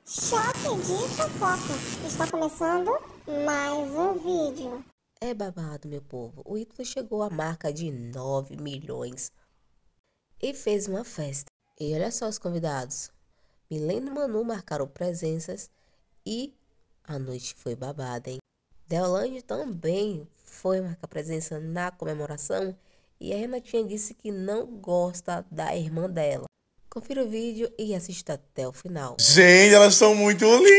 Choque de fofoca. Está começando mais um vídeo. É babado, meu povo. O Ítalo chegou à marca de 9 milhões e fez uma festa. E olha só os convidados. Milena e Manu marcaram presenças e a noite foi babada, hein? Deolane também foi marcar presença na comemoração e a Renatinha disse que não gosta da irmã dela. Confira o vídeo e assista até o final. Gente, elas são muito lindas!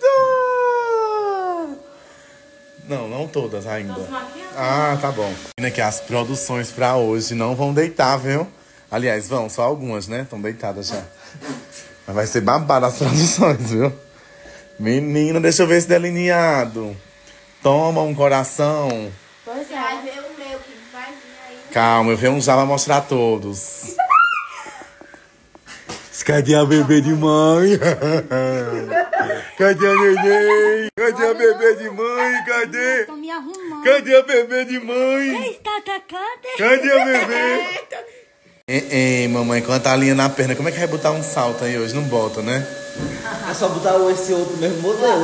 Não todas ainda. Ah, tá bom. Que as produções pra hoje não vão deitar, viu? Aliás, vão, só algumas, né? Estão deitadas já. Mas vai ser babado as produções, viu? Menina, deixa eu ver esse delineado. Toma um coração. Pois é. Vai ver o meu que vai vir aí. Calma, eu venho um já pra mostrar a todos. Cadê a bebê de mãe? Cadê a neném? Cadê a bebê de mãe? Cadê? Tô me arrumando. Cadê a bebê de mãe? Quem está atacando? Cadê a bebê? Ei, mamãe, quanta linha na perna. Como é que vai botar um salto aí hoje? Não bota, né? É só botar esse outro mesmo modelo.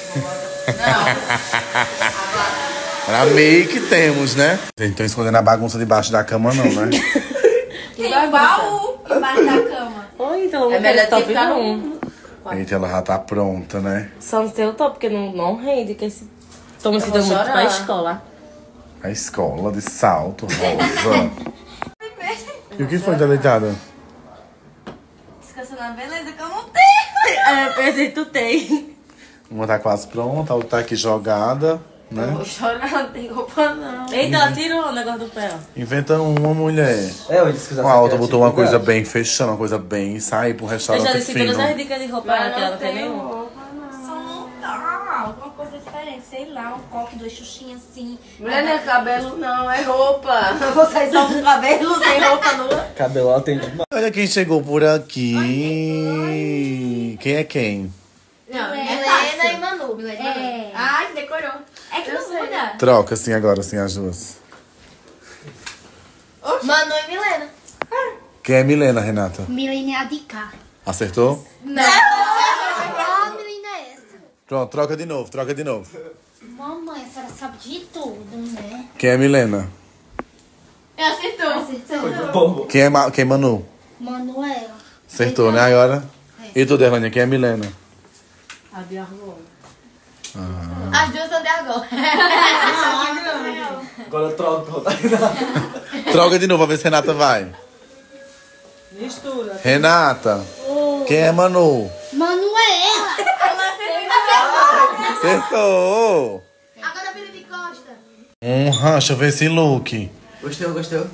Era meio que temos, né? Vocês estão escondendo a bagunça debaixo da cama, não, né? Tem um baú embaixo da cama. Oi, então É melhor top ficar não. Eita, ela já tá pronta, né? Só não tem o top, porque não rende, que esse... Tô me sentindo muito chorar. pra escola. A escola de salto, rosa. E o que foi, deleitada? Descansando a beleza que eu não tenho. É, pensei que tu tem. Uma tá quase pronta, a outra tá aqui jogada, né? Vou chorar, não tem roupa não. Eita, ela tirou o negócio do pé, ó. Inventa uma mulher. É, eu disse que A outra botou uma coisa bem fechando, uma coisa bem... Sair pro Eu restaurante já disse fino. todas as dicas de roupa, que ela não tem nenhuma. roupa não. Só montar alguma coisa diferente. Sei lá, um coque, 2 xuxinhas assim. Mulher não é cabelo, não, é roupa. Vocês só com cabelo sem roupa nua. Cabelo ela tem demais. Olha quem chegou por aqui. Quem é quem? Não, Milena e Manu. É. Ai, decorou. É que não muda. Troca assim agora, assim, as duas. Manu e Milena. Quem é Milena, Renata? Milena de cá. Acertou? Qual menina é essa? Pronto, troca de novo, troca de novo. Mamãe, a senhora sabe de tudo, né? Quem é Milena? Acertou. Bom. Quem é Manu? Manuela. Acertou, né, agora? E tu, Derlânia, quem é Milena? A de arroz. As duas são de argola. Agora eu troco. Troca de novo, pra ver se Renata vai. Mistura. Renata, quem é Manu? Manuela. Acertou! Agora vira de costa. Deixa eu ver esse look. Gostou?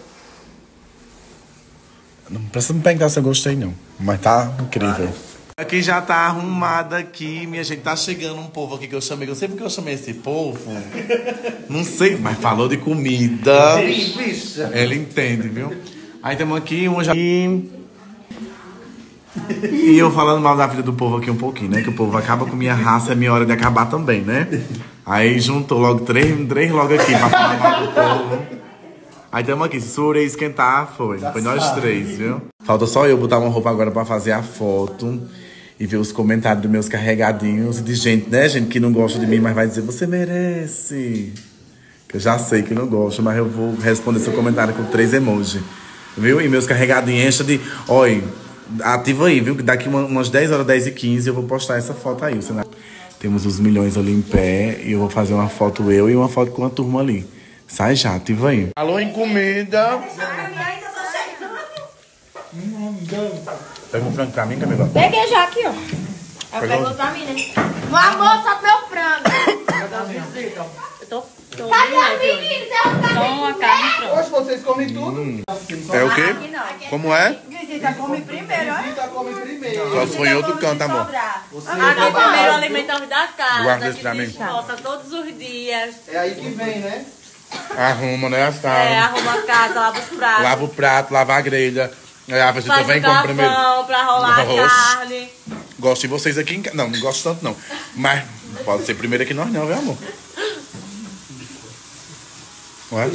Não precisa me perguntar se eu gostei, não. Mas tá incrível. Aqui já tá arrumada aqui, minha gente. Tá chegando um povo aqui que eu chamei. Eu sei porque eu chamei esse povo. Não sei, mas falou de comida. Ele entende, viu? Aí temos aqui um já. E eu falando mal da vida do povo aqui um pouquinho, né? Que o povo acaba com minha raça, é minha hora de acabar também, né? Aí juntou logo três logo aqui pra falar mal do povo. Aí tamo aqui, se Surei esquentar, foi nós três, viu? Falta só eu botar uma roupa agora pra fazer a foto e ver os comentários dos meus carregadinhos e de gente, né, gente, que não gosta de mim, mas vai dizer, você merece. Que eu já sei que não gosta, mas eu vou responder seu comentário com 3 emojis, viu? E meus carregadinhos enchem de... Olha, ativa aí, viu? Que daqui umas 10 horas, 10h15, eu vou postar essa foto aí, senão... Temos os milhões ali em pé e eu vou fazer uma foto eu e uma foto com a turma ali. Sai já, ativa aí. Alô, em comida. Pega um frango pra mim, Camila. Peguei já aqui, ó. Eu pego pra mim, né? Meu amor, só meu frango. Cadê a menina? Só uma carne pronta. Hoje vocês comem tudo. É o quê? Como é? Visita come primeiro, olha. Visita come primeiro. Só se for em outro canto, amor. Aqui primeiro alimentamos da casa. Guarda esse que pra mim. desposta todos os dias. É aí que vem, né? Arruma, né, a sala. Arruma a casa, lava os pratos. Lava o prato, lava a grelha. Aí a visita Faz vem o como primeiro. garfão pra rolar a Oxe. carne. Gosto de vocês aqui em casa. Não gosto tanto, não. Mas pode ser primeiro aqui nós não, viu, amor? Não é?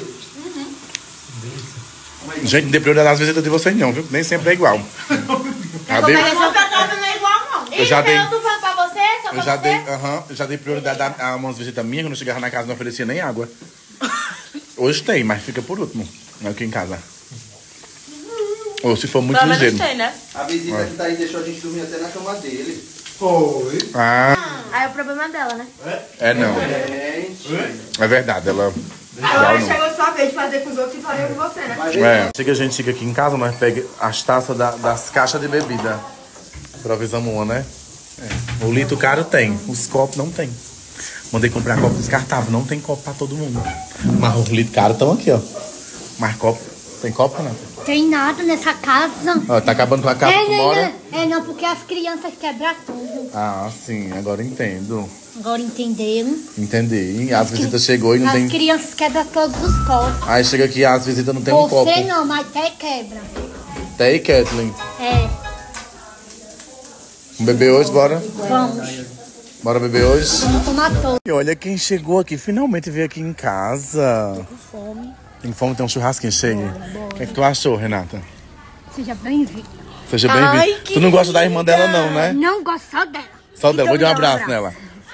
Gente, não dê prioridade às visitas de vocês não, viu? Nem sempre é igual. Cadê? Não é igual, não. Eu já dei... Então, tu faz pra você só Eu já dei prioridade a umas visitas minhas, quando eu chegava na casa não oferecia nem água. Hoje tem, mas fica por último. Aqui em casa. Ou se for muito Pelo menos ligeiro. tem, né? A visita que tá aí deixou a gente dormir até na cama dele. Foi. Ah, Aí o problema é dela, né? é não. Gente. É verdade, ela... Agora chegou sua vez de fazer com os outros e faria com você, né? Chega, a gente chega aqui em casa, nós pega as taças das caixas de bebida. Improvisamos uma, né? O litro caro tem, os copos não tem. Mandei comprar copo descartável, não tem copo pra todo mundo. Mas os litros caros estão aqui, ó. Mas copo, tem copo, Renata? Tem nada nessa casa. Ó, tá acabando com a casa, tu mora? Não, porque as crianças quebram tudo. Ah, sim, agora entendo. Agora entenderam? Entendi. As visitas chegou e não As tem... crianças quebram todos os copos. Aí chega aqui, as visitas não tem um copo. Você não, mas até quebra. Até aí, Kathleen. É, Vamos beber hoje, bora? vamos. Bora beber hoje? Vamos tomar todo. E olha quem chegou aqui, finalmente veio aqui em casa. Com fome. Tem fome, tem um churrasquinho cheio. O que é que tu achou, Renata? Seja bem-vindo. Seja bem-vindo. Ai, que Tu não gosta da irmã dela, não, né? Não gosto só dela. Só dela. Então Vou dar um me dá abraço nela.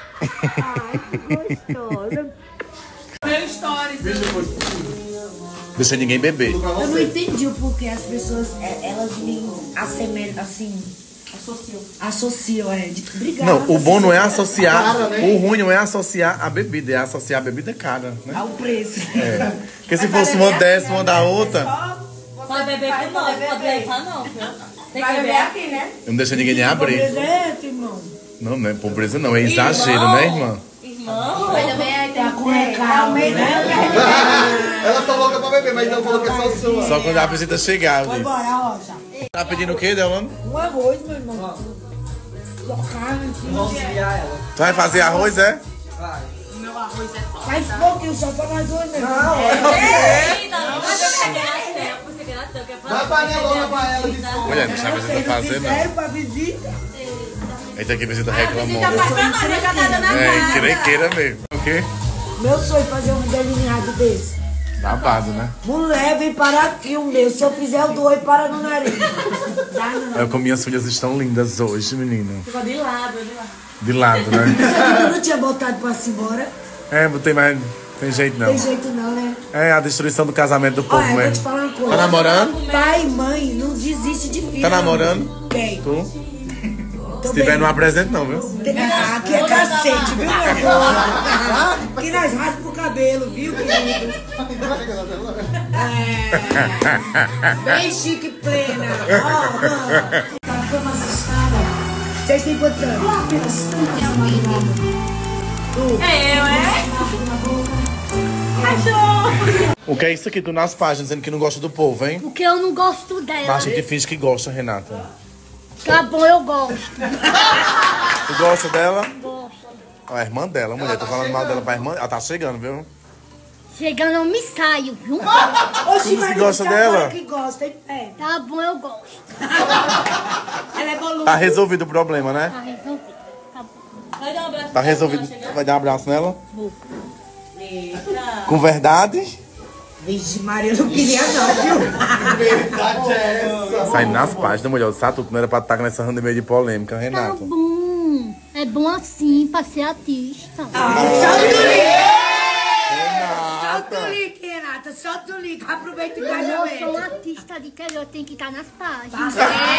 Deixa ninguém beber. Eu não entendi o porquê as pessoas, elas me assemelham, assim... Associam, Obrigada. Não, o bom não é associar. Cara, né? O ruim não é associar a bebida, é associar a bebida cara, né? Ao preço. É. Porque se fosse uma dessa, uma da outra, Pode beber com nós, pode levar não, viu? Tem que beber aqui, né? eu não deixa ninguém nem abrir. Presente, irmão. Não, não é pobreza, não. É exagero, né, irmã? Irmão. Mas também aí tem Tá com recalme, né? Ela tá louca pra beber, mas não falou que é só sua. Só quando a visita chegar, eu disse. Bora, Rosa. Tá pedindo o quê, Delano? Um arroz, meu irmão. Carne, Tu vai fazer arroz, é? faz pouquinho só pra nós dois mesmo. Dá a panelona pra ela de fome. Mulher, não sabe a visita fazer, não. Fizeram pra visita. Eita, aqui a visita reclamou. Eu É, queira mesmo. O quê? Meu sonho é fazer um delineado desse. Babado, né? Mulher, vem parar aqui o meu. Se eu fizer o do oi, para no nariz. Dá não. É como minhas filhas estão lindas hoje, menino. Ficou de lado, de lado. De lado, né? Tu não tinha botado pra se embora? É, botei, mas tem jeito não. Tem jeito não, né? É a destruição do casamento do povo Olha, eu vou te mesmo. falar uma coisa. Tá namorando? Pai e mãe não desiste de filho. Tá namorando? Quem? Tu? Tô Se tiver, bem. não apresente não, viu? Aqui é cacete, viu, meu amor? Aqui nós raspamos o cabelo, viu, querido? É. Bem chique e plena. Ó. Tá como assustada. Vocês têm quantos anos? O que é isso aqui? Tu nas páginas dizendo que não gosta do povo, hein? Porque eu não gosto dela. Mas a gente finge que gosta, Renata. Tá bom, eu gosto. Tu gosta dela? Gosto. Ó, a irmã dela, mulher. Tô falando mal dela pra irmã. Ela tá chegando, viu? Chegando, eu me saio, viu? Oxi, Você mas gosta você dela? agora que gosta, hein? É. Tá bom, eu gosto. Ela é volume. Tá resolvido o problema, né? Tá resolvido. Tá bom. Vai dar um abraço. Tá resolvido. Vai dar um abraço nela? Com verdade? Vixe, Maria, eu não queria não, viu? Verdade é essa. Saindo nas páginas, mulher. O Sato não era pra estar nessa randa meio de polêmica, Tá Renata. bom. É bom assim, pra ser artista. Solta o link, Renata, solta o link. Aproveita o Eu sou um engajamento. artista de que eu tenho que estar nas páginas.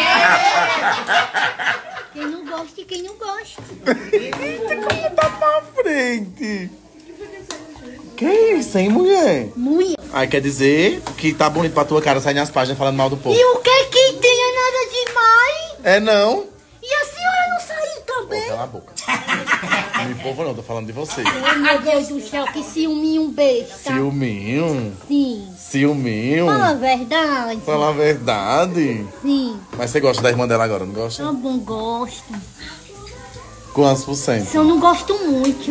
Quem não gosta e quem não gosta. Eita, como tá pra frente? Que isso, hein, mulher? Mulher. Aí quer dizer que tá bonito pra tua cara sair nas páginas falando mal do povo. E o que tem é nada demais? É não? E a senhora não saiu também? Cala a boca. Não me povo não, tô falando de você. Oh, meu Deus do céu, que ciúminho besta. Ciúminho? Sim. Ciúminho? Fala a verdade. Fala a verdade. Sim. Mas você gosta da irmã dela agora, não gosta? Tá bom, gosto. Quantos por cento? Só não gosto muito.